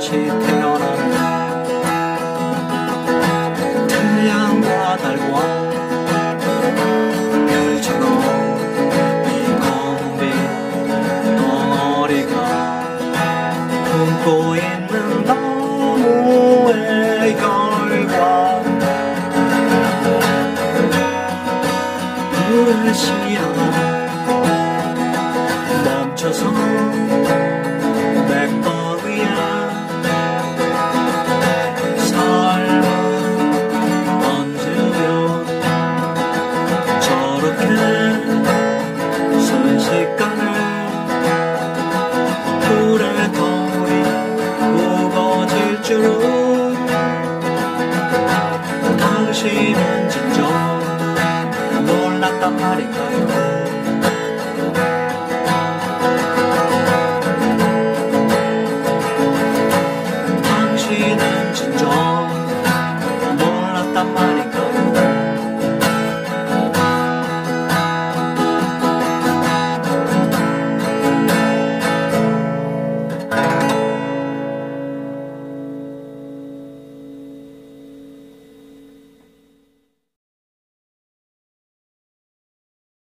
다시 태어나는 태양과 달과 별처럼 이 검은 빛 덩어리가 품고 있는 나무의 결과 불을 시야가 멈춰서 맥버리야 삶을 얹으며 저렇게 순식간에 불에 거의 무거워질 줄은 당신은 진정 몰랐단 말인가요?